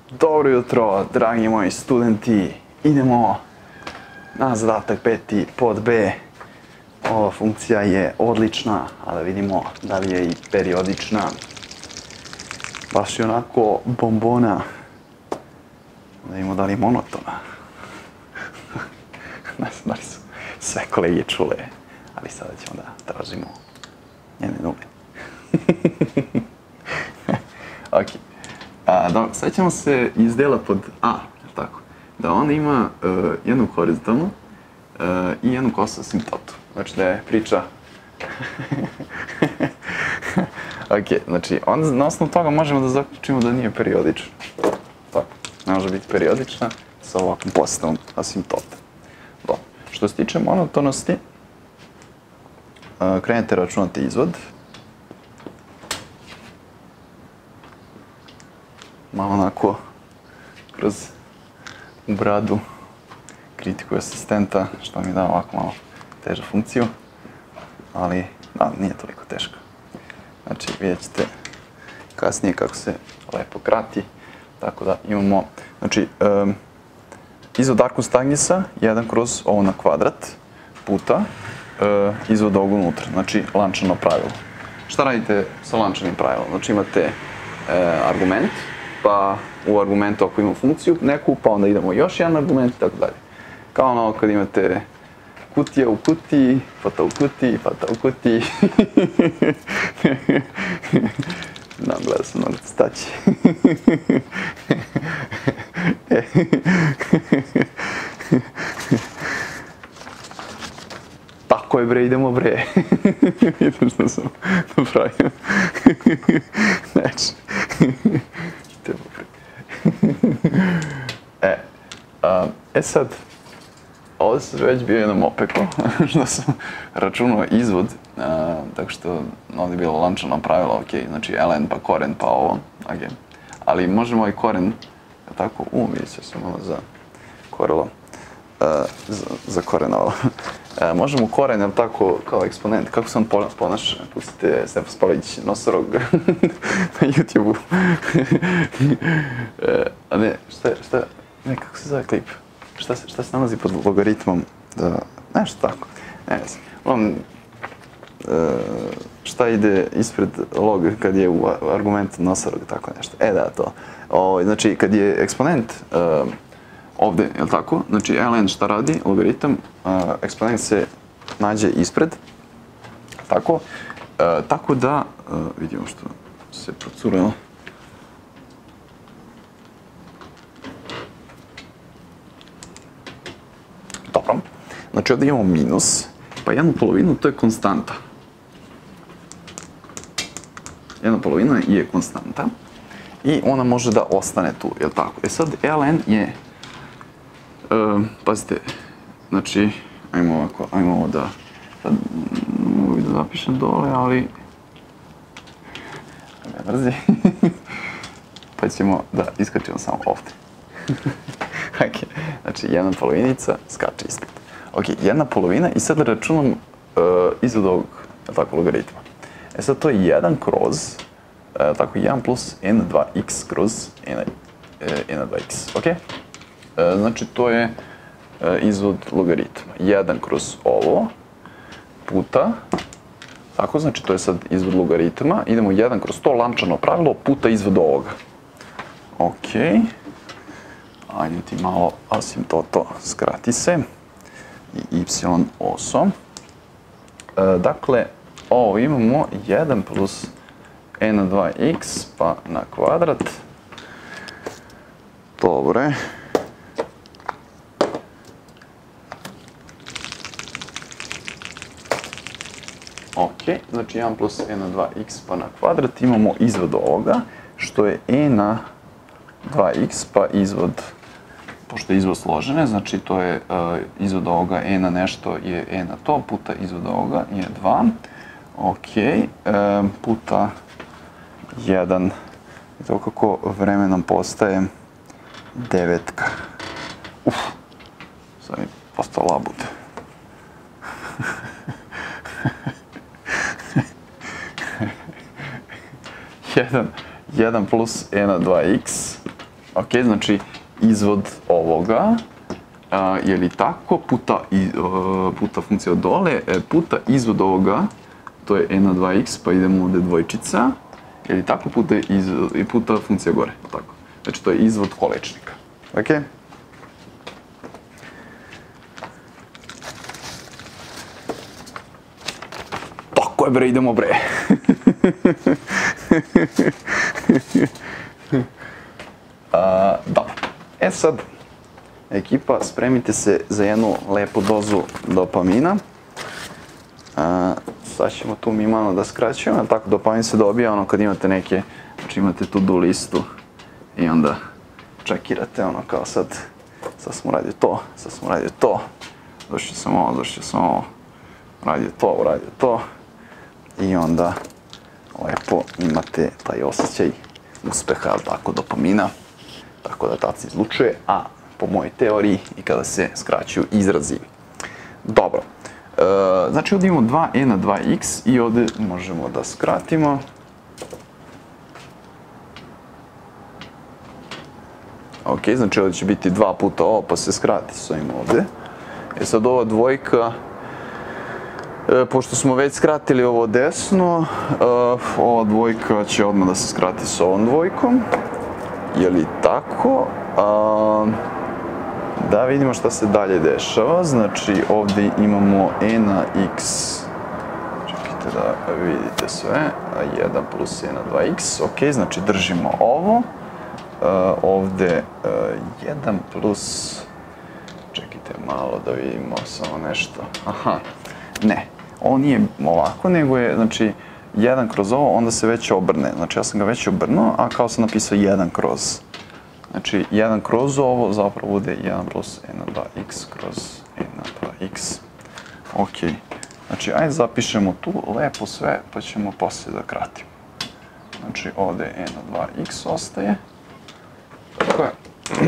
Dobro jutro, dragi moji studenti. Idemo na zadatak 5. pod B. Ova funkcija je odlična, a da vidimo da li je i periodična. Baš je onako bombona. Da vidimo da li je monotona. Ne znam da li su sve kolege čule, ali sada ćemo da tražimo njene nule. Ok. Dobro, sad ćemo se iz dela pod A, tako, da ona ima jednu horizontalnu i jednu kosu asimtotu. Znači da je priča... Ok, znači onda na osnovu toga možemo da zaključimo da nije periodična. Tako, ne može biti periodična sa ovakvom postavom asimtota. Dobro, što se tiče monotonosti, krenete računati izvod. Malo onako kroz bradu kritiku asistenta, što mi da ovako malo težu funkciju, ali da, nije toliko teško. Znači, vidjet ćete kasnije kako se lepo krati, tako da imamo, znači, izvod Arcus Tagnisa, 1 kroz ovo na kvadrat, puta izvod ovog unutra, znači lančano pravilo. Šta radite sa lančanim pravilom? Znači, imate argument, pa u argumentu ako imamo funkciju neku, pa onda idemo još jedan argument i tako dalje. Kao ono kad imate kutija u kutiji, fata u kutiji, fata u kutiji. Znam, gledao sam na staći. Tako je bre, idemo bre. Vidim što sam napravio. Znači. Sad, ovdje sam već bio jednom opeko, što sam računao izvod, tako što ovdje je bilo lančano pravilo, ok, znači ln pa koren pa ovo, ok. Ali možemo i koren, tako, vidjet ću se malo zakorenovalo. Možemo koren, jel tako, kao eksponent, kako se on ponaša, pustite Stefan Spalić nosorog na YouTube-u. A ne, ne, kako se zove klip? Šta se nalazi pod logaritmom? Nešto tako, ne znam. Šta ide ispred log kad je u argumentu nosorog, tako nešto. Da, to. Znači, kad je eksponent ovdje, jel tako? Znači, ln šta radi? Logaritam, eksponent se nađe ispred. Tako. Tako da, vidimo što se procurilo. Dobro. Znači, ovdje imamo minus, pa 1/2 to je konstanta. 1/2 je konstanta i ona može da ostane tu, jel tako? Sad, ln je, pazite, znači, ajmo ovo da, sad mogu da zapišem dole, ali, ne mrzi, pa ćemo da iskačemo samo ovdje. Ok, znači 1/2 skače ispred. Ok, 1/2 i sad računam izvod ovog, tako, logaritma. Sad to je 1 kroz, tako, 1 plus n2x kroz n2x, ok? Znači to je izvod logaritma. 1 kroz ovo puta, tako, znači to je sad izvod logaritma. Idemo 1 kroz to lančano pravilo puta izvod ovoga. Ok. Ajde ti malo asimtoto, skrati se. I y oso. Dakle, ovo imamo 1 plus n2x pa na kvadrat. Dobre. Ok, znači 1 plus n2x pa na kvadrat. Imamo izvod ovoga, što je e na 2x pa izvod, pošto je izvod složene, znači to je izvod ovoga e na nešto je e na to, puta izvod ovoga je 2. Ok, puta 1. I to kako vreme nam postaje 9. Sad mi postao labud. 1 plus e na 2x Ok, znači izvod ovoga, je li tako, puta funkcija od dole, puta izvod ovoga, to je e na 2x, pa idemo ovde dvojčica, je li tako, puta funkcija gore, tako. Znači to je izvod kolečnika, ok? Tako je bre, idemo bre. Dobro, sad, ekipa, spremite se za jednu lepu dozu dopamina. Sad ćemo tu mi malo da skraćujemo, tako dopamin se dobija ono kad imate neke, znači imate to-do listu i onda čekirate ono kao sad sam uradio to, završio sam ovo, uradio to i onda lepo imate taj osjećaj uspeha, ali tako, dopamina, tako da tad se izlučuje, a po mojoj teoriji i kada se skraćuju izrazi. Dobro, znači ovdje imamo 2e na 2x i ovdje možemo da skratimo. Ok, znači ovdje će biti 2 puta ovo pa se skrati s ovim ovdje. Sad ova dvojka, pošto smo već skratili ovo desno, ova dvojka će odmah da se skrati s ovom dvojkom. Je li tako? Da vidimo šta se dalje dešava. Znači ovdje imamo e na x, čekajte da vidite sve, 1 plus e na 2x, ok, znači držimo ovo. Ovdje 1 plus, čekajte malo da vidimo samo nešto, aha, ne, ovo nije ovako, nego je, znači, 1 kroz ovo, onda se već obrne, znači ja sam ga već obrnuo, a kao sam napisao 1 kroz. Znači, 1 kroz ovo zapravo bude 1 plus e na 2x kroz e na 2x. Ok, znači ajde zapišemo tu lepo sve, pa ćemo poslije da kratimo. Znači, ovdje e na 2x ostaje. Tako je.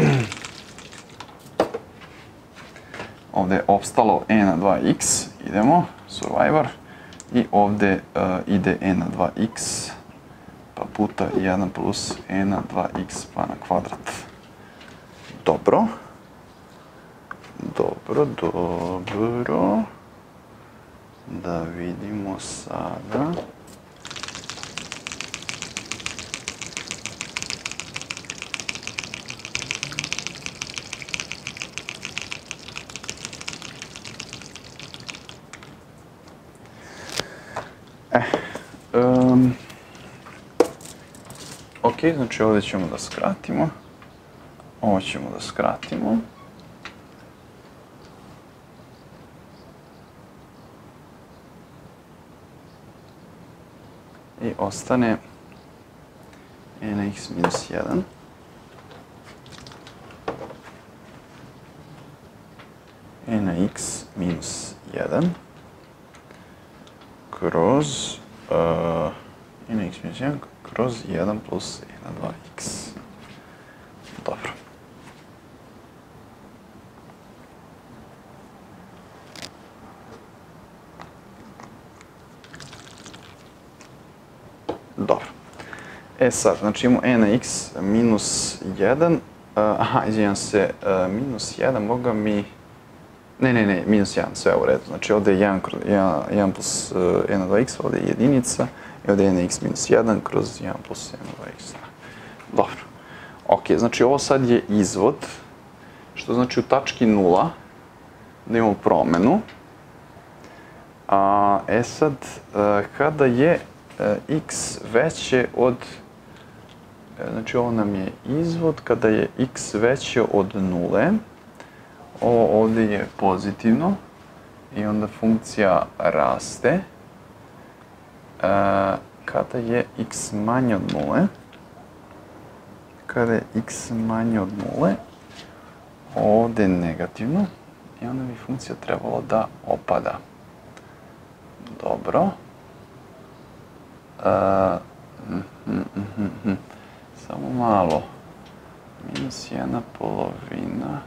Ovdje je opstalo e na 2x, idemo, survivor. I ovdje ide e na 2x, pa puta 1 plus e na 2x pa na kvadrat. Dobro. Da vidimo sada. Ok, znači ovdje ćemo da skratimo. Ovo ćemo da skratimo. I ostane e na x minus 1. E na x minus 1 kroz e na x minus 1 kroz 1 plus e na 2x. Dobro. Dobro. Sad, znači imamo e na x minus 1, aha, izvinjam se, minus 1, moga mi, ne, minus 1, sve u redu, znači ovdje je 1 plus e na 2x, ovdje je jedinica, i ovdje je e na x minus 1 kroz 1 plus e na 2x. Dobro. Ok, znači ovo sad je izvod, što znači u tački 0, da imamo promenu. Sad, kada je x veće od, znači ovo nam je izvod, kada je x veće od 0, ovo ovdje je pozitivno i onda funkcija raste. Kada je x manje od 0, kada je x manje od 0, ovdje je negativno i onda bi funkcija trebalo da opada. Dobro. Samo malo. Minus 1 polovina.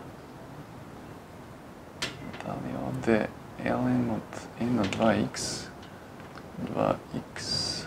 Da li ovdje ln od e na 2x? 2x.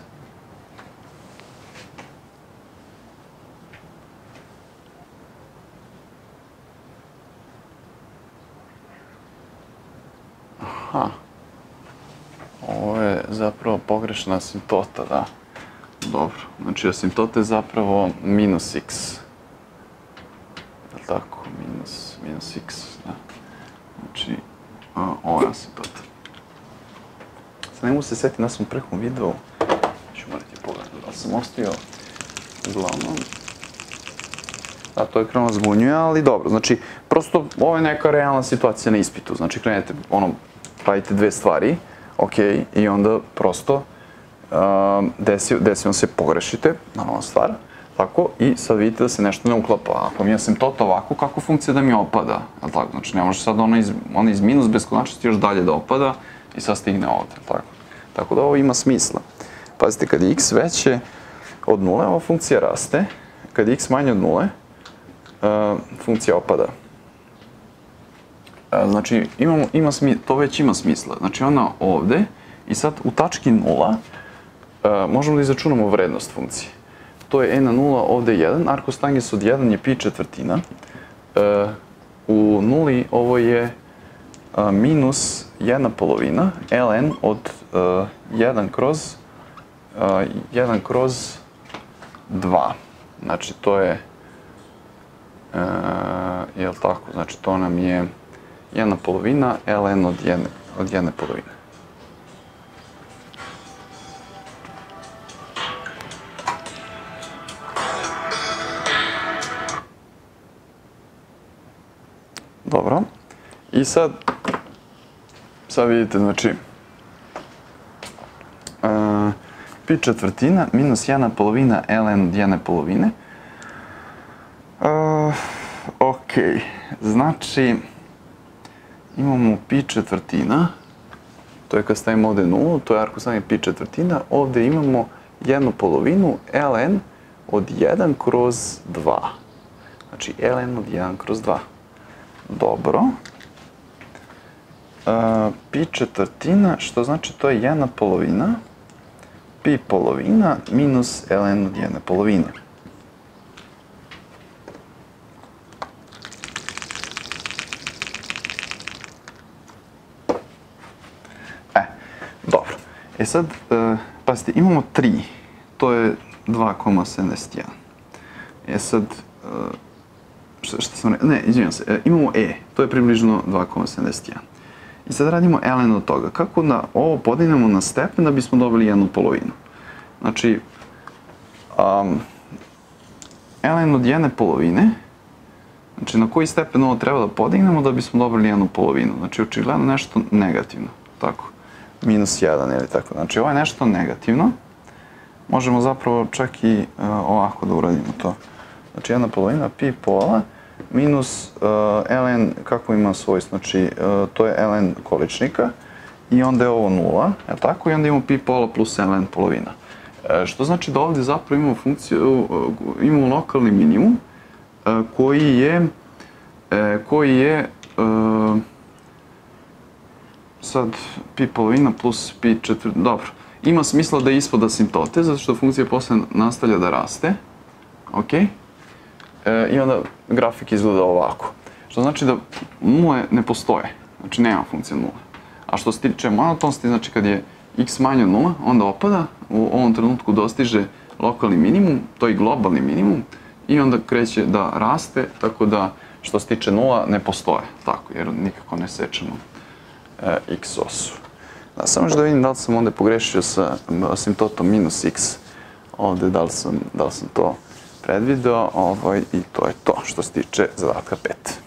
Aha. Ovo je zapravo pogrešna asimptota, da. Dobro, znači asimptota je zapravo minus x. Je li tako? Minus x, da. Znači, ovo je asimptota. Sad ne mogu se setiti da sam u prethodnom videu, ću morati pogledati da sam ostavio, uglavnom. Da, to je krenuo zbunjuje, ali dobro, znači, prosto ovo je neka realna situacija na ispitu, znači krenete, pravite dve stvari, ok, i onda prosto desi vam se pogrešite, normalna stvar, tako, i sad vidite da se nešto ne uklapa. Ako mi je asimptota ovako, kako funkcija da mi opada, jel tako? Znači, ne može sad ona iz minus beskonačnosti još dalje da opada i sad stigne ovde, jel tako? Tako da ovo ima smisla. Pazite, kad je x veće od nule, ova funkcija raste, kad je x manje od nule, funkcija opada. Znači, to već ima smisla. Znači, ona ovde, i sad u tački 0 možemo da izračunamo vrednost funkcije. To je e na 0, ovde je 1, arkos tangens od 1 je pi četvrtina. U nuli ovo je minus 1 polovina, ln od 1 kroz 2. Znači, to je, jel tako, znači to nam je 1 polovina, ln od 1 polovine. Dobro. I sad vidite, znači, pi četvrtina minus 1 polovina ln od 1 polovine. Ok, znači, imamo pi četvrtina, to je kad stavimo ovde 0, to je arkos tangens pi četvrtina, ovde imamo 1 polovinu ln od 1 kroz 2. Znači, ln od 1 kroz 2. Dobro. Pi četvrtina, što znači to je 1 polovina, pi polovina minus ln od 1 polovine. Dobro. E sad, pazite, imamo 3, to je 2,71. E sad, šta sam rekao? Ne, izvinjam se, imamo e, to je približno 2,71. I sad radimo ln od toga. Kako da ovo podignemo na stepen da bismo dobili 1 polovinu? Znači, ln od 1 polovine, znači na koji stepen ovo treba da podignemo da bismo dobili 1 polovinu? Znači, očigledno nešto negativno, tako, minus 1 ili tako. Znači, ovo je nešto negativno. Možemo zapravo čak i ovako da uradimo to. Znači, 1 polovina pi pola minus ln, kako ima svojstvo, znači to je ln količnika i onda je ovo 0, je tako? I onda imamo pi pola plus ln polovina. Što znači da ovde zapravo imamo funkciju, imamo lokalni minimum koji je sad pi polovina plus pi četvrtina, dobro. Ima smisla da je ispod asimptote, zato što funkcija posle nastavlja da raste, ok? I onda grafik izgleda ovako. Što znači da nule ne postoje, znači nema funkcije nule. A što se tiče monotonosti, znači kad je x manje od nula, onda opada, u ovom trenutku dostiže lokalni minimum, to je globalni minimum, i onda kreće da raste, tako da što se tiče nula ne postoje, tako, jer nikako ne sečemo x osu. Da, samo još da vidim da li sam ovde pogrešio sa asimptotom minus x, ovde da li sam to predvideo, i to je to što se tiče zadatka 5.